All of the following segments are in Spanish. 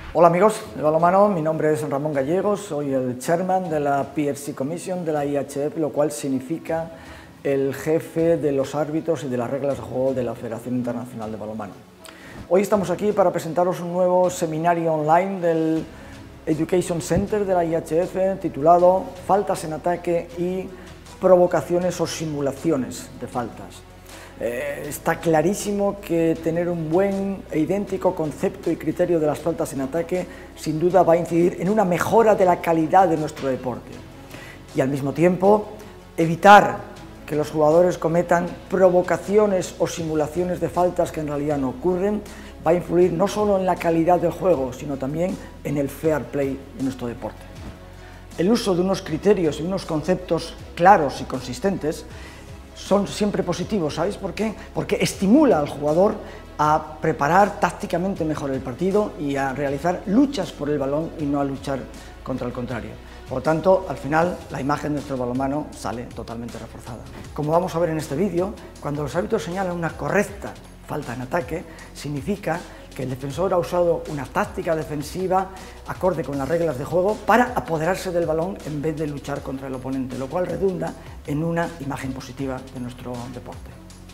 Hola amigos de balonmano, mi nombre es Ramón Gallegos, soy el chairman de la PFC Commission de la IHF, lo cual significa el jefe de los árbitros y de las reglas de juego de la Federación Internacional de Balonmano. Hoy estamos aquí para presentaros un nuevo seminario online del Education Center de la IHF titulado Faltas en ataque y provocaciones o simulaciones de faltas. Está clarísimo que tener un buen e idéntico concepto y criterio de las faltas en ataque sin duda va a incidir en una mejora de la calidad de nuestro deporte y al mismo tiempo evitar que los jugadores cometan provocaciones o simulaciones de faltas que en realidad no ocurren va a influir no solo en la calidad del juego sino también en el fair play de nuestro deporte. El uso de unos criterios y unos conceptos claros y consistentes son siempre positivos, ¿sabéis por qué? Porque estimula al jugador a preparar tácticamente mejor el partido y a realizar luchas por el balón y no a luchar contra el contrario. Por lo tanto, al final, la imagen de nuestro balonmano sale totalmente reforzada. Como vamos a ver en este vídeo, cuando los árbitros señalan una correcta falta en ataque, significa que el defensor ha usado una táctica defensiva acorde con las reglas de juego para apoderarse del balón en vez de luchar contra el oponente, lo cual redunda en una imagen positiva de nuestro deporte.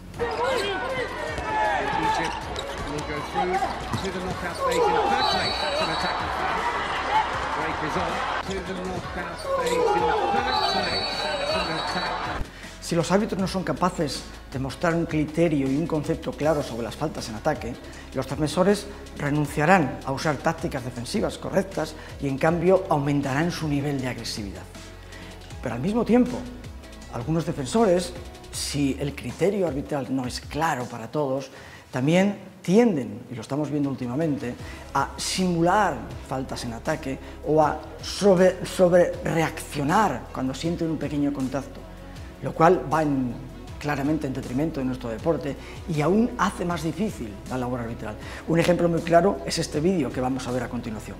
Si los árbitros no son capaces de mostrar un criterio y un concepto claro sobre las faltas en ataque, los defensores renunciarán a usar tácticas defensivas correctas y en cambio aumentarán su nivel de agresividad. Pero al mismo tiempo, algunos defensores, si el criterio arbitral no es claro para todos, también tienden, y lo estamos viendo últimamente, a simular faltas en ataque o a sobre reaccionar cuando sienten un pequeño contacto, lo cual va claramente en detrimento de nuestro deporte y aún hace más difícil la labor arbitral. Un ejemplo muy claro es este vídeo que vamos a ver a continuación.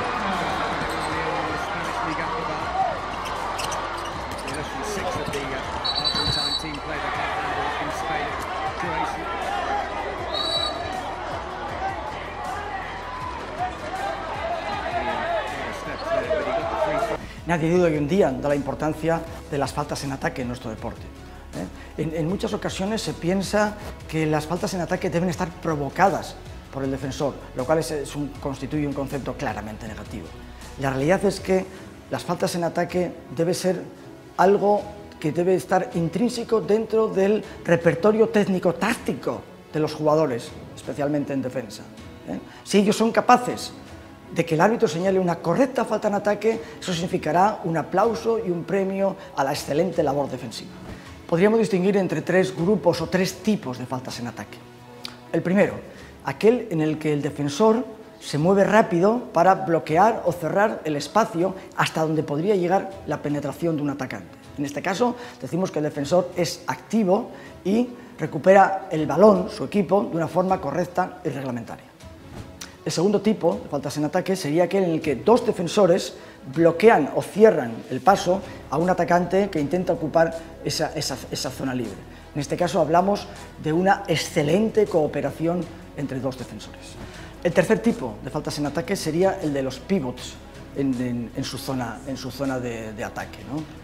Nadie duda hoy en día de la importancia de las faltas en ataque en nuestro deporte. En muchas ocasiones se piensa que las faltas en ataque deben estar provocadas por el defensor, lo cual constituye un concepto claramente negativo. La realidad es que las faltas en ataque debe ser algo que debe estar intrínseco dentro del repertorio técnico-táctico de los jugadores, especialmente en defensa. Si ellos son capaces de que el árbitro señale una correcta falta en ataque, eso significará un aplauso y un premio a la excelente labor defensiva. Podríamos distinguir entre tres grupos o tres tipos de faltas en ataque. El primero, aquel en el que el defensor se mueve rápido para bloquear o cerrar el espacio hasta donde podría llegar la penetración de un atacante. En este caso, decimos que el defensor es activo y recupera el balón, su equipo, de una forma correcta y reglamentaria. El segundo tipo de faltas en ataque sería aquel en el que dos defensores bloquean o cierran el paso a un atacante que intenta ocupar esa zona libre. En este caso hablamos de una excelente cooperación entre dos defensores. El tercer tipo de faltas en ataque sería el de los pivots en su zona de ataque,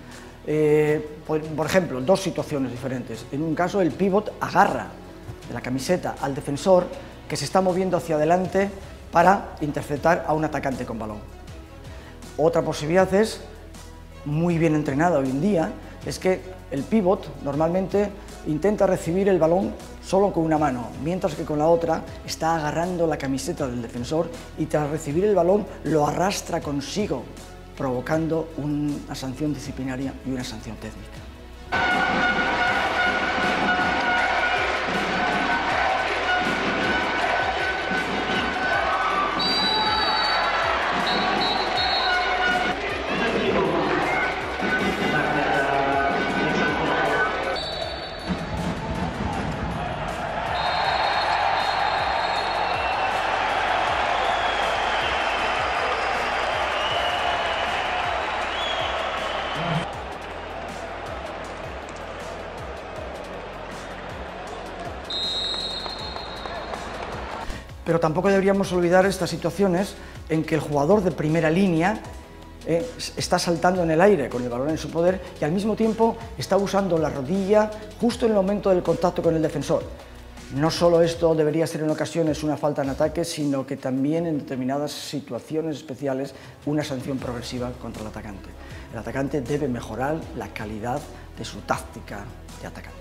¿no? Por ejemplo, dos situaciones diferentes. En un caso el pivot agarra de la camiseta al defensor que se está moviendo hacia adelante para interceptar a un atacante con balón. Otra posibilidad es, muy bien entrenada hoy en día, es que el pivot normalmente intenta recibir el balón solo con una mano, mientras que con la otra está agarrando la camiseta del defensor y tras recibir el balón lo arrastra consigo, provocando una sanción disciplinaria y una sanción técnica. Pero tampoco deberíamos olvidar estas situaciones en que el jugador de primera línea está saltando en el aire con el balón en su poder y al mismo tiempo está usando la rodilla justo en el momento del contacto con el defensor. No solo esto debería ser en ocasiones una falta en ataque, sino que también en determinadas situaciones especiales una sanción progresiva contra el atacante. El atacante debe mejorar la calidad de su táctica de atacante.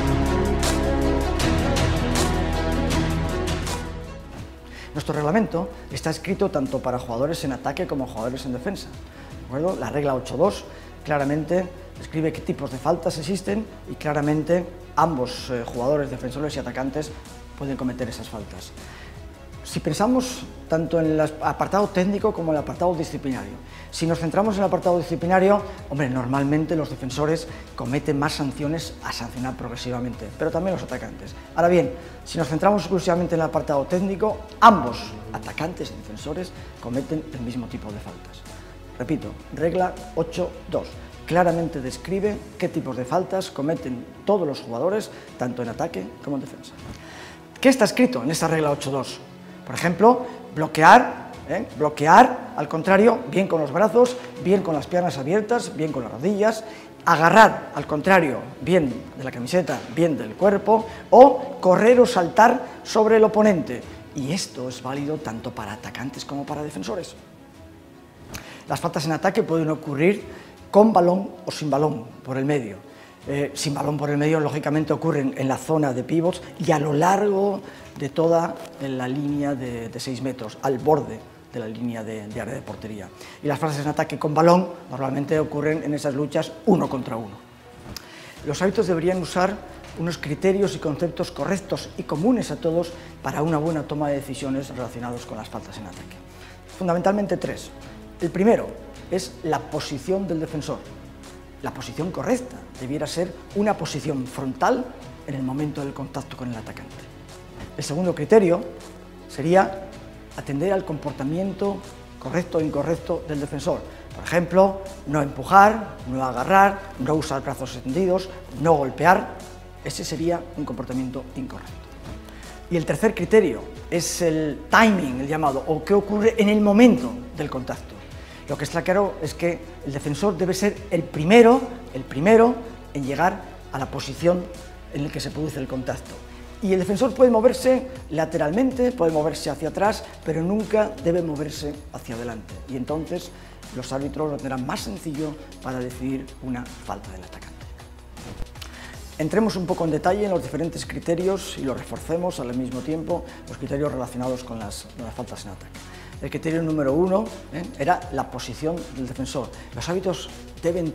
Nuestro reglamento está escrito tanto para jugadores en ataque como jugadores en defensa. ¿De acuerdo? La regla 8.2 claramente describe qué tipos de faltas existen y claramente ambos jugadores, defensores y atacantes, pueden cometer esas faltas. Si pensamos tanto en el apartado técnico como en el apartado disciplinario, si nos centramos en el apartado disciplinario, hombre, normalmente los defensores cometen más sanciones a sancionar progresivamente, pero también los atacantes. Ahora bien, si nos centramos exclusivamente en el apartado técnico, ambos, atacantes y defensores, cometen el mismo tipo de faltas. Repito, regla 8.2. Claramente describe qué tipos de faltas cometen todos los jugadores, tanto en ataque como en defensa. ¿Qué está escrito en esta regla 8.2? Por ejemplo, bloquear al contrario, bien con los brazos, bien con las piernas abiertas, bien con las rodillas, agarrar al contrario, bien de la camiseta, bien del cuerpo, o correr o saltar sobre el oponente. Y esto es válido tanto para atacantes como para defensores. Las faltas en ataque pueden ocurrir con balón o sin balón por el medio. Sin balón por el medio, lógicamente, ocurren en la zona de pivots y a lo largo de toda la línea de 6 metros, al borde de la línea de área de portería. Y las faltas en ataque con balón normalmente ocurren en esas luchas 1 contra 1. Los árbitros deberían usar unos criterios y conceptos correctos y comunes a todos para una buena toma de decisiones relacionados con las faltas en ataque. Fundamentalmente 3. El primero es la posición del defensor. La posición correcta debiera ser una posición frontal en el momento del contacto con el atacante. El segundo criterio sería atender al comportamiento correcto o incorrecto del defensor. Por ejemplo, no empujar, no agarrar, no usar brazos extendidos, no golpear. Ese sería un comportamiento incorrecto. Y el tercer criterio es el timing, el llamado, o qué ocurre en el momento del contacto. Lo que está claro es que el defensor debe ser el primero en llegar a la posición en la que se produce el contacto. Y el defensor puede moverse lateralmente, puede moverse hacia atrás, pero nunca debe moverse hacia adelante. Y entonces los árbitros lo tendrán más sencillo para decidir una falta del atacante. Entremos un poco en detalle en los diferentes criterios y los reforcemos al mismo tiempo, los criterios relacionados con las faltas en ataque. El criterio número 1 era la posición del defensor. Los árbitros deben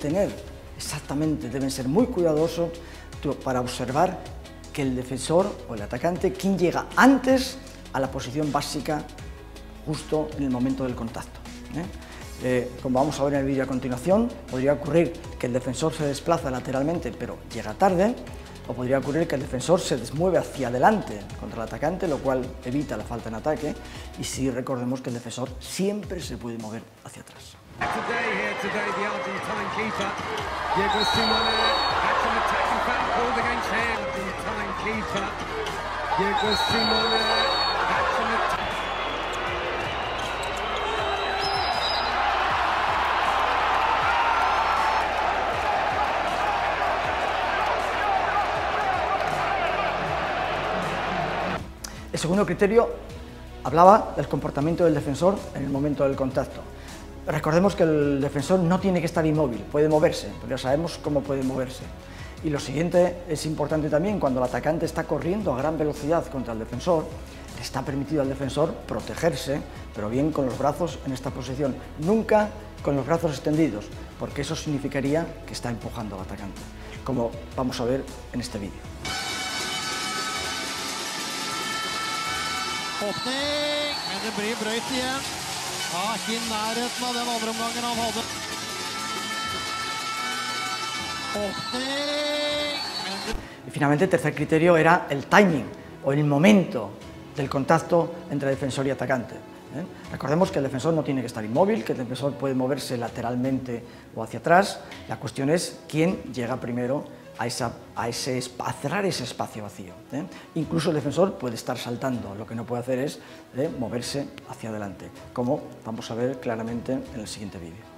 ser muy cuidadosos para observar que el defensor o el atacante, quien llega antes a la posición básica justo en el momento del contacto. Como vamos a ver en el vídeo a continuación, podría ocurrir que el defensor se desplaza lateralmente pero llega tarde, o podría ocurrir que el defensor se desmueve hacia adelante contra el atacante, lo cual evita la falta en ataque, y sí recordemos que el defensor siempre se puede mover hacia atrás. El segundo criterio hablaba del comportamiento del defensor en el momento del contacto. Recordemos que el defensor no tiene que estar inmóvil, puede moverse, pero ya sabemos cómo puede moverse. Y lo siguiente es importante también: cuando el atacante está corriendo a gran velocidad contra el defensor, le está permitido al defensor protegerse, pero bien con los brazos en esta posición, nunca con los brazos extendidos, porque eso significaría que está empujando al atacante, como vamos a ver en este vídeo. Åpning, men det blir brøyt igjen. Ja, ikke i nærheten av den andre omgangen han hadde. Åpning. Y finalmente el tercer criterio era el timing o el momento del contacto entre defensor y atacante. Recordemos que el defensor no tiene que estar inmóvil, que el defensor puede moverse lateralmente o hacia atrás. La cuestión es quién llega primero a cerrar ese espacio vacío. Incluso el defensor puede estar saltando, lo que no puede hacer es moverse hacia adelante, como vamos a ver claramente en el siguiente vídeo.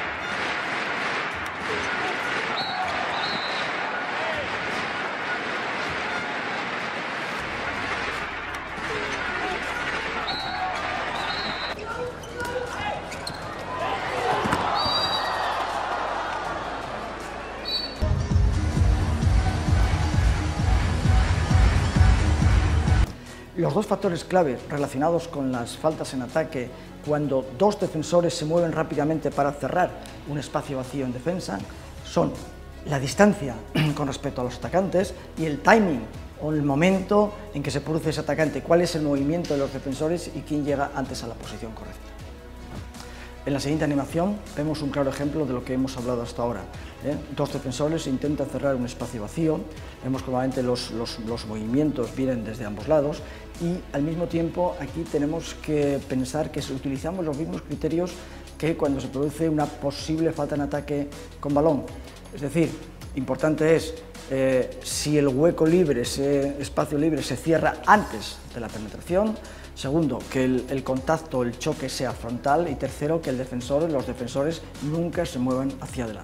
Los dos factores clave relacionados con las faltas en ataque cuando dos defensores se mueven rápidamente para cerrar un espacio vacío en defensa son la distancia con respecto a los atacantes y el timing o el momento en que se produce ese atacante, cuál es el movimiento de los defensores y quién llega antes a la posición correcta. En la siguiente animación vemos un claro ejemplo de lo que hemos hablado hasta ahora. Dos defensores intentan cerrar un espacio vacío, vemos que normalmente los movimientos vienen desde ambos lados y al mismo tiempo aquí tenemos que pensar que utilizamos los mismos criterios que cuando se produce una posible falta en ataque con balón. Es decir, importante es si el hueco libre, ese espacio libre se cierra antes de la penetración. Segundo, que el contacto, el choque sea frontal y tercero, que los defensores nunca se muevan hacia adelante.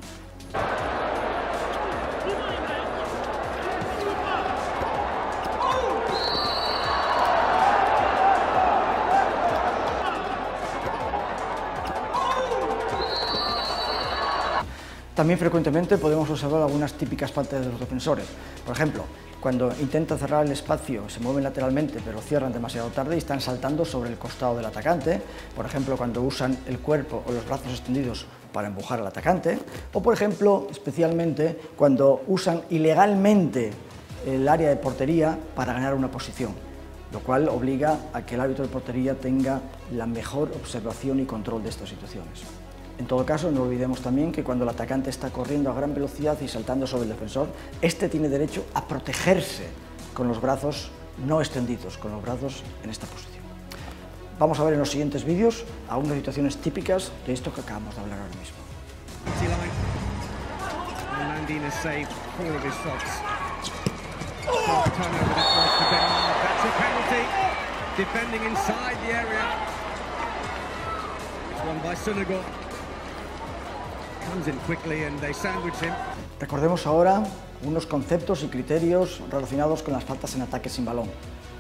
También frecuentemente podemos observar algunas típicas faltas de los defensores. Por ejemplo, cuando intentan cerrar el espacio, se mueven lateralmente pero cierran demasiado tarde y están saltando sobre el costado del atacante. Por ejemplo, cuando usan el cuerpo o los brazos extendidos para empujar al atacante. O por ejemplo, especialmente, cuando usan ilegalmente el área de portería para ganar una posición, lo cual obliga a que el árbitro de portería tenga la mejor observación y control de estas situaciones. En todo caso, no olvidemos también que cuando el atacante está corriendo a gran velocidad y saltando sobre el defensor, este tiene derecho a protegerse con los brazos no extendidos, con los brazos en esta posición. Vamos a ver en los siguientes vídeos algunas situaciones típicas de esto que acabamos de hablar ahora mismo. Recordemos ahora unos conceptos y criterios relacionados con las faltas en ataque sin balón.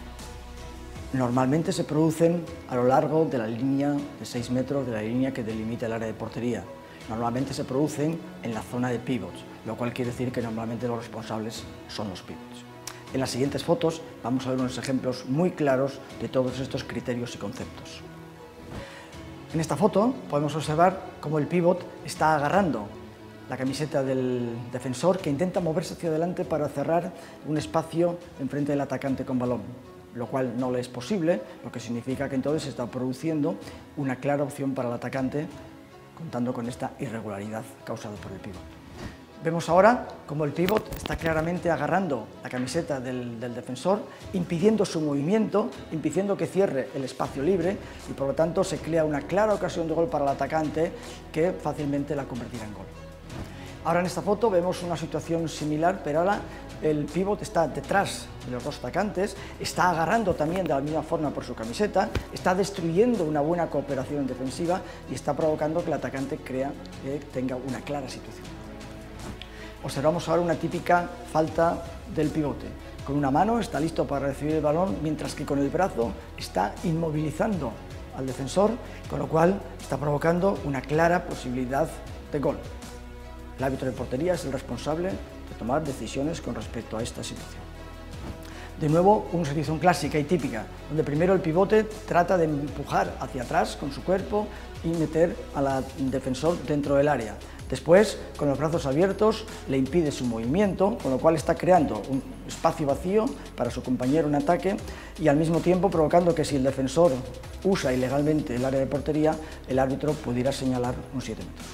Normalmente se producen a lo largo de la línea de 6 metros de la línea que delimita el área de portería. Normalmente se producen en la zona de pivots, lo cual quiere decir que normalmente los responsables son los pivots. En las siguientes fotos vamos a ver unos ejemplos muy claros de todos estos criterios y conceptos. En esta foto podemos observar cómo el pívot está agarrando la camiseta del defensor que intenta moverse hacia adelante para cerrar un espacio enfrente del atacante con balón, lo cual no le es posible, lo que significa que entonces se está produciendo una clara opción para el atacante, contando con esta irregularidad causada por el pívot. Vemos ahora cómo el pívot está claramente agarrando la camiseta del defensor, impidiendo su movimiento, impidiendo que cierre el espacio libre y por lo tanto se crea una clara ocasión de gol para el atacante que fácilmente la convertirá en gol. Ahora en esta foto vemos una situación similar, pero ahora el pívot está detrás de los dos atacantes, está agarrando también de la misma forma por su camiseta, está destruyendo una buena cooperación defensiva y está provocando que el atacante tenga una clara situación. Observamos ahora una típica falta del pivote. Con una mano está listo para recibir el balón, mientras que con el brazo está inmovilizando al defensor, con lo cual está provocando una clara posibilidad de gol. El árbitro de portería es el responsable de tomar decisiones con respecto a esta situación. De nuevo, una situación clásica y típica, donde primero el pivote trata de empujar hacia atrás con su cuerpo y meter al defensor dentro del área. Después, con los brazos abiertos, le impide su movimiento, con lo cual está creando un espacio vacío para su compañero en ataque y al mismo tiempo provocando que si el defensor usa ilegalmente el área de portería, el árbitro pudiera señalar un 7 metros.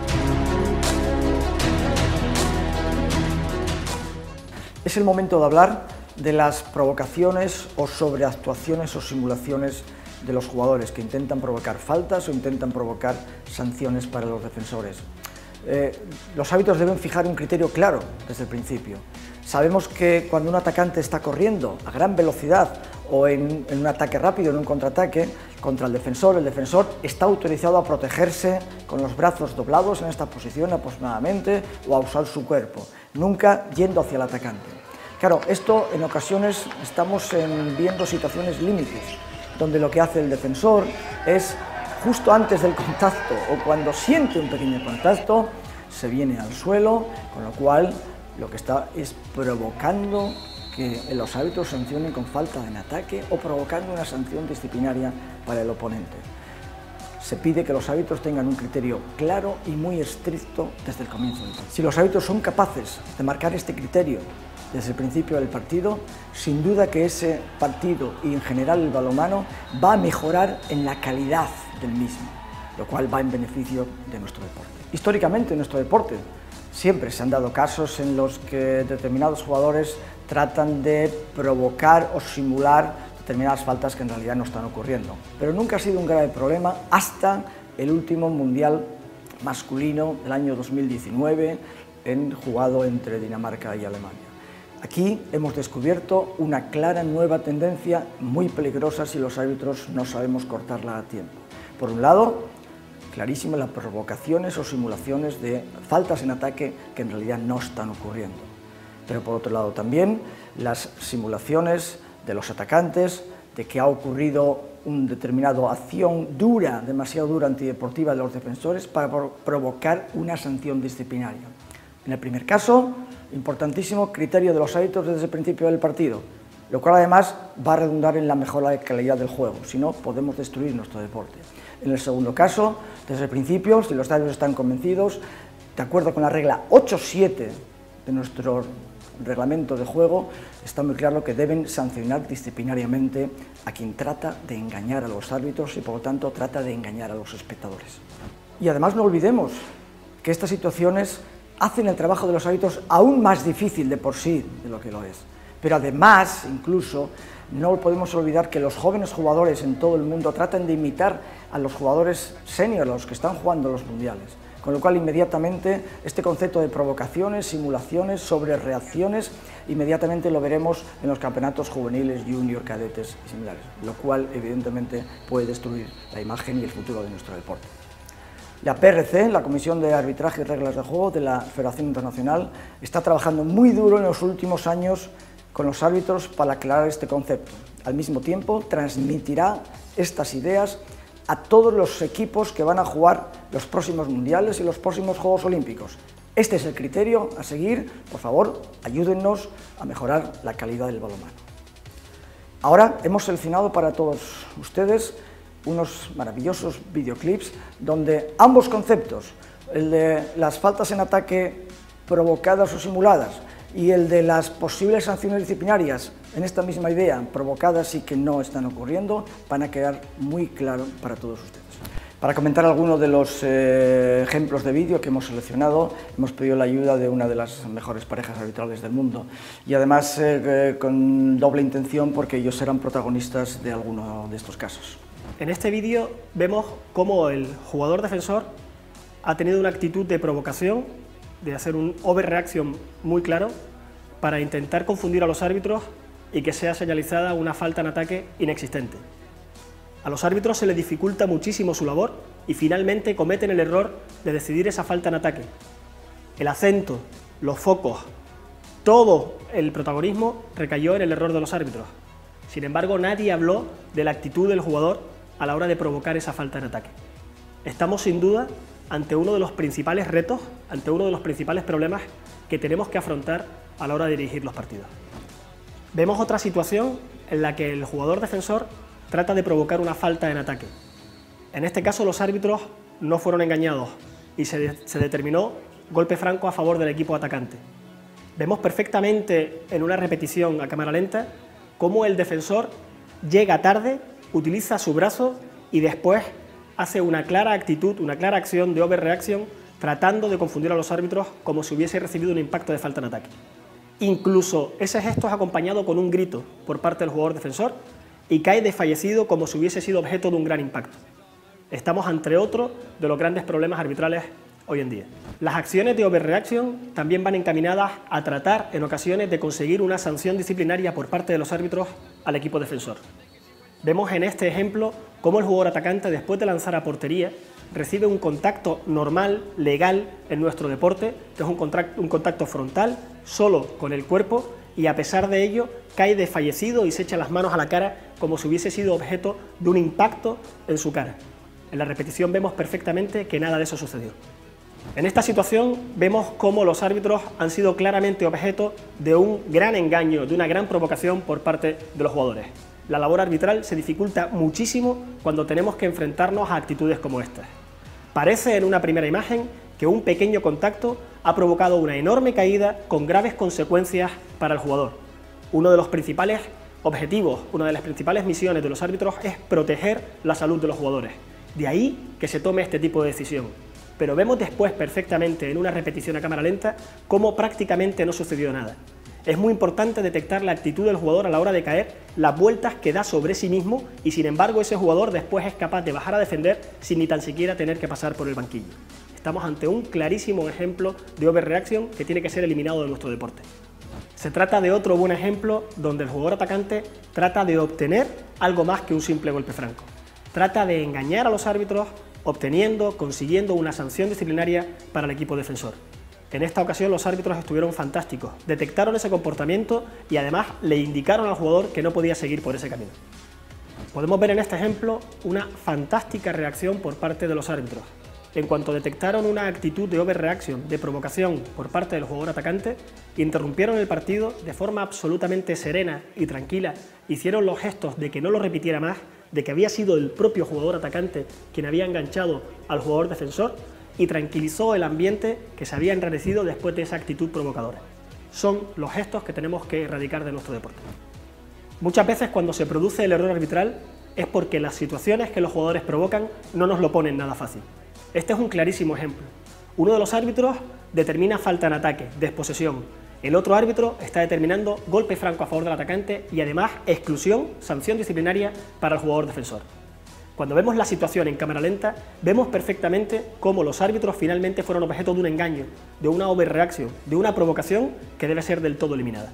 Es el momento de hablar de las provocaciones o sobreactuaciones o simulaciones de los jugadores que intentan provocar faltas o intentan provocar sanciones para los defensores. Los árbitros deben fijar un criterio claro desde el principio. Sabemos que cuando un atacante está corriendo a gran velocidad o en un ataque rápido, en un contraataque, contra el defensor está autorizado a protegerse con los brazos doblados en esta posición aproximadamente o a usar su cuerpo, nunca yendo hacia el atacante. Claro, esto en ocasiones estamos viendo situaciones límites, donde lo que hace el defensor es, justo antes del contacto o cuando siente un pequeño contacto, se viene al suelo, con lo cual lo que está es provocando que los árbitros sancionen con falta en ataque o provocando una sanción disciplinaria para el oponente. Se pide que los árbitros tengan un criterio claro y muy estricto desde el comienzo. Si los árbitros son capaces de marcar este criterio desde el principio del partido, sin duda que ese partido y en general el balonmano va a mejorar en la calidad del mismo, lo cual va en beneficio de nuestro deporte. Históricamente en nuestro deporte siempre se han dado casos en los que determinados jugadores tratan de provocar o simular determinadas faltas que en realidad no están ocurriendo. Pero nunca ha sido un grave problema hasta el último Mundial masculino del año 2019, jugado entre Dinamarca y Alemania. Aquí hemos descubierto una clara nueva tendencia muy peligrosa si los árbitros no sabemos cortarla a tiempo. Por un lado, clarísimo las provocaciones o simulaciones de faltas en ataque que en realidad no están ocurriendo. Pero por otro lado también las simulaciones de los atacantes de que ha ocurrido una determinada acción dura, demasiado dura, antideportiva de los defensores para provocar una sanción disciplinaria. En el primer caso, importantísimo criterio de los árbitros desde el principio del partido, lo cual además va a redundar en la mejora de calidad del juego, si no podemos destruir nuestro deporte. En el segundo caso, desde el principio, si los árbitros están convencidos, de acuerdo con la regla 8.7 de nuestro reglamento de juego, está muy claro que deben sancionar disciplinariamente a quien trata de engañar a los árbitros y por lo tanto trata de engañar a los espectadores. Y además no olvidemos que estas situaciones hacen el trabajo de los árbitros aún más difícil de por sí de lo que lo es. Pero además, incluso, no podemos olvidar que los jóvenes jugadores en todo el mundo tratan de imitar a los jugadores senior, los que están jugando los mundiales. Con lo cual, inmediatamente, este concepto de provocaciones, simulaciones, sobrereacciones, inmediatamente lo veremos en los campeonatos juveniles, junior, cadetes y similares, lo cual, evidentemente, puede destruir la imagen y el futuro de nuestro deporte. La PRC, la Comisión de Arbitraje y Reglas de Juego de la Federación Internacional, está trabajando muy duro en los últimos años con los árbitros para aclarar este concepto. Al mismo tiempo, transmitirá estas ideas a todos los equipos que van a jugar los próximos mundiales y los próximos Juegos Olímpicos. Este es el criterio a seguir. Por favor, ayúdennos a mejorar la calidad del balonmano. Ahora hemos seleccionado para todos ustedes unos maravillosos videoclips donde ambos conceptos, el de las faltas en ataque provocadas o simuladas y el de las posibles sanciones disciplinarias en esta misma idea, provocadas y que no están ocurriendo, van a quedar muy claro para todos ustedes. Para comentar algunos de los ejemplos de vídeo que hemos seleccionado, hemos pedido la ayuda de una de las mejores parejas arbitrales del mundo y además con doble intención porque ellos serán protagonistas de alguno de estos casos. En este vídeo vemos cómo el jugador defensor ha tenido una actitud de provocación, de hacer un overreaction muy claro para intentar confundir a los árbitros y que sea señalizada una falta en ataque inexistente. A los árbitros se les dificulta muchísimo su labor y finalmente cometen el error de decidir esa falta en ataque. El acento, los focos, todo el protagonismo recayó en el error de los árbitros. Sin embargo, nadie habló de la actitud del jugador a la hora de provocar esa falta en ataque. Estamos sin duda ante uno de los principales retos, ante uno de los principales problemas que tenemos que afrontar a la hora de dirigir los partidos. Vemos otra situación en la que el jugador defensor trata de provocar una falta en ataque. En este caso los árbitros no fueron engañados y se determinó golpe franco a favor del equipo atacante. Vemos perfectamente en una repetición a cámara lenta cómo el defensor llega tarde, utiliza su brazo y después hace una clara actitud, una clara acción de overreaction, tratando de confundir a los árbitros como si hubiese recibido un impacto de falta en ataque. Incluso ese gesto es acompañado con un grito por parte del jugador defensor y cae desfallecido como si hubiese sido objeto de un gran impacto. Estamos ante otro de los grandes problemas arbitrales hoy en día. Las acciones de overreaction también van encaminadas a tratar en ocasiones de conseguir una sanción disciplinaria por parte de los árbitros al equipo defensor. Vemos en este ejemplo cómo el jugador atacante, después de lanzar a portería, recibe un contacto normal, legal en nuestro deporte, que es un contacto frontal, solo con el cuerpo, y a pesar de ello cae desfallecido y se echa las manos a la cara como si hubiese sido objeto de un impacto en su cara. En la repetición vemos perfectamente que nada de eso sucedió. En esta situación vemos cómo los árbitros han sido claramente objeto de un gran engaño, de una gran provocación por parte de los jugadores. La labor arbitral se dificulta muchísimo cuando tenemos que enfrentarnos a actitudes como estas. Parece en una primera imagen que un pequeño contacto ha provocado una enorme caída con graves consecuencias para el jugador. Uno de los principales objetivos, una de las principales misiones de los árbitros es proteger la salud de los jugadores. De ahí que se tome este tipo de decisión. Pero vemos después perfectamente en una repetición a cámara lenta cómo prácticamente no sucedió nada. Es muy importante detectar la actitud del jugador a la hora de caer, las vueltas que da sobre sí mismo y sin embargo ese jugador después es capaz de bajar a defender sin ni tan siquiera tener que pasar por el banquillo. Estamos ante un clarísimo ejemplo de overreaction que tiene que ser eliminado de nuestro deporte. Se trata de otro buen ejemplo donde el jugador atacante trata de obtener algo más que un simple golpe franco. Trata de engañar a los árbitros consiguiendo una sanción disciplinaria para el equipo defensor. En esta ocasión los árbitros estuvieron fantásticos, detectaron ese comportamiento y además le indicaron al jugador que no podía seguir por ese camino. Podemos ver en este ejemplo una fantástica reacción por parte de los árbitros. En cuanto detectaron una actitud de overreaction, de provocación por parte del jugador atacante, interrumpieron el partido de forma absolutamente serena y tranquila, hicieron los gestos de que no lo repitiera más, de que había sido el propio jugador atacante quien había enganchado al jugador defensor y tranquilizó el ambiente que se había enrarecido después de esa actitud provocadora. Son los gestos que tenemos que erradicar de nuestro deporte. Muchas veces cuando se produce el error arbitral es porque las situaciones que los jugadores provocan no nos lo ponen nada fácil. Este es un clarísimo ejemplo. Uno de los árbitros determina falta en ataque, desposesión. El otro árbitro está determinando golpe franco a favor del atacante y además exclusión, sanción disciplinaria para el jugador defensor. Cuando vemos la situación en cámara lenta, vemos perfectamente cómo los árbitros finalmente fueron objeto de un engaño, de una overreaction, de una provocación que debe ser del todo eliminada.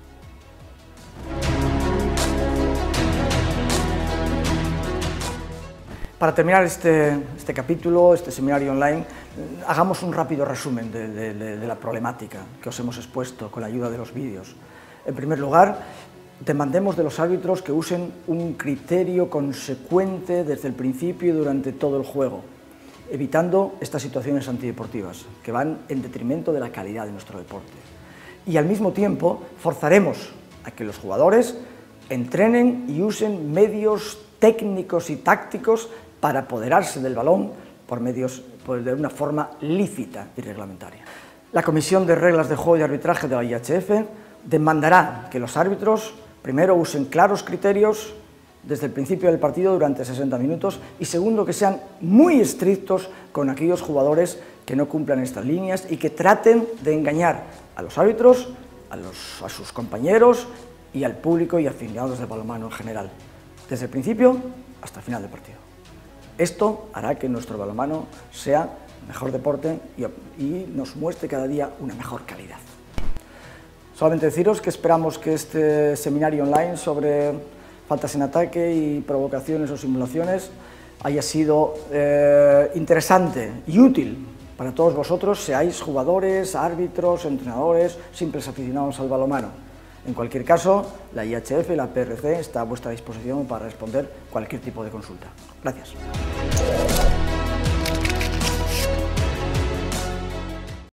Para terminar este capítulo, este seminario online, hagamos un rápido resumen de la problemática que os hemos expuesto con la ayuda de los vídeos. En primer lugar, demandemos de los árbitros que usen un criterio consecuente desde el principio y durante todo el juego, evitando estas situaciones antideportivas que van en detrimento de la calidad de nuestro deporte. Y al mismo tiempo forzaremos a que los jugadores entrenen y usen medios técnicos y tácticos para apoderarse del balón de una forma lícita y reglamentaria. La Comisión de Reglas de Juego y Arbitraje de la IHF demandará que los árbitros primero usen claros criterios desde el principio del partido durante 60 minutos y segundo que sean muy estrictos con aquellos jugadores que no cumplan estas líneas y que traten de engañar a los árbitros, a sus compañeros y al público y aficionados del balonmano en general, desde el principio hasta el final del partido. Esto hará que nuestro balonmano sea mejor deporte y nos muestre cada día una mejor calidad. Solamente deciros que esperamos que este seminario online sobre faltas en ataque y provocaciones o simulaciones haya sido interesante y útil para todos vosotros, seáis jugadores, árbitros, entrenadores, simples aficionados al balonmano. En cualquier caso, la IHF y la PRC está a vuestra disposición para responder cualquier tipo de consulta. Gracias.